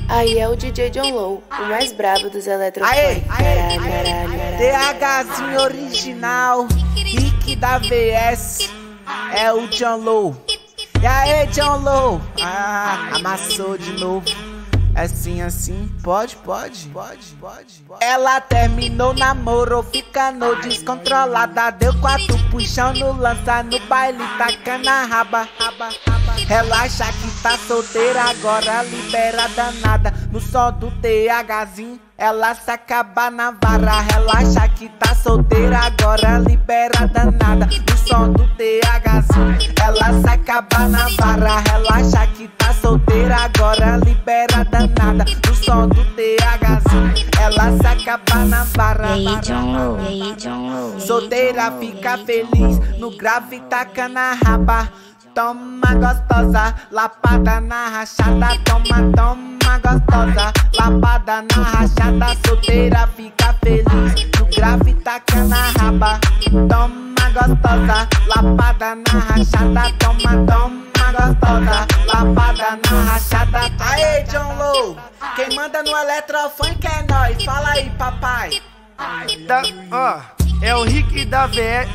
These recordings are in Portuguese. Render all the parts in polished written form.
Aí é o DJ John Low, o mais brabo dos eletrofone. Aê, Caralho. THzinho original, Rick da VS, é o John Low. E aí, John Low? Amassou de novo. Assim, pode. Ela terminou namoro, ficando descontrolada. Deu 4 puxão no lança, no baile tacando a raba. Relaxa que tá solteira agora, libera danada. No som do THzinho, ela se acaba na vara. Relaxa que tá solteira agora, libera danada. No som do THzinho, ela se acaba na vara. Relaxa que tá solteira agora, libera danada. No som do THzinho, ela se acaba na vara. E aí, John Low. Solteira fica feliz, no grave taca na raba. Toma gostosa, lapada na rachada. Toma gostosa, lapada na rachada. Solteira fica feliz, no grave taca na raba. Toma gostosa, lapada na rachada. Toma gostosa, lapada na rachada. Aê, John Low, quem manda no eletrofunk é nós. Fala aí, papai. É o Rick da VS.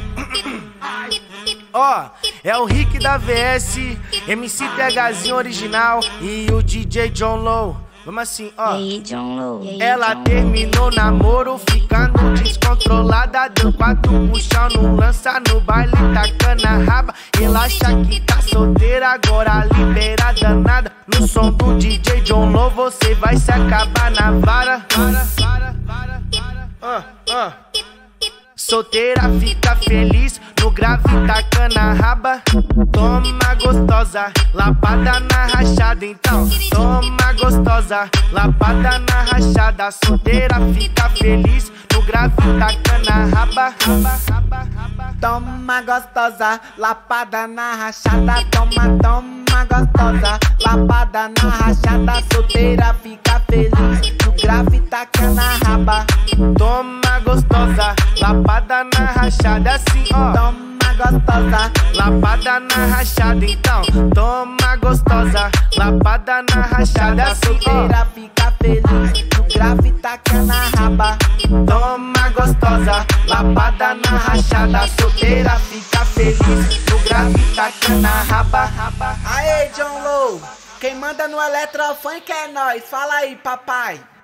É o Rick da VS, MC THzinho original e o DJ John Low. Vamos assim, E aí, John Low. Ela terminou namoro, ficando descontrolada. Deu 4 puxão no lança, no baile tacando a raba. Relaxa que tá solteira agora, libera danada. No som do DJ John Low, você vai se acabar na vara. Solteira fica feliz, no grave tacando a raba. Toma gostosa, lapada na rachada. Então, toma gostosa, lapada na rachada. Solteira fica feliz, no grave tacando a raba. Toma gostosa, lapada na rachada. Toma gostosa, lapada na rachada. Solteira fica feliz, no grave tacando a raba. Toma gostosa, lapada na rachada. Assim, Toma gostosa, lapada na rachada. Então, toma gostosa, lapada na rachada. Assim, solteira fica feliz, no grave tacando a raba. Toma gostosa, lapada na rachada. Solteira fica feliz, no grave tacando a raba. Aê, John Low, quem manda no eletrofunk é nós. Fala aí, papai.